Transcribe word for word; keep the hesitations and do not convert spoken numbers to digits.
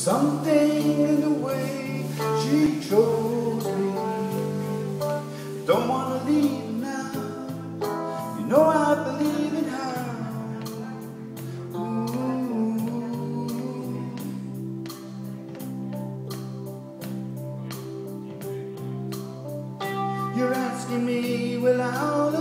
something in the way she chose me. Don't wanna leave now, you know I believe in her. Ooh. You're asking me, will I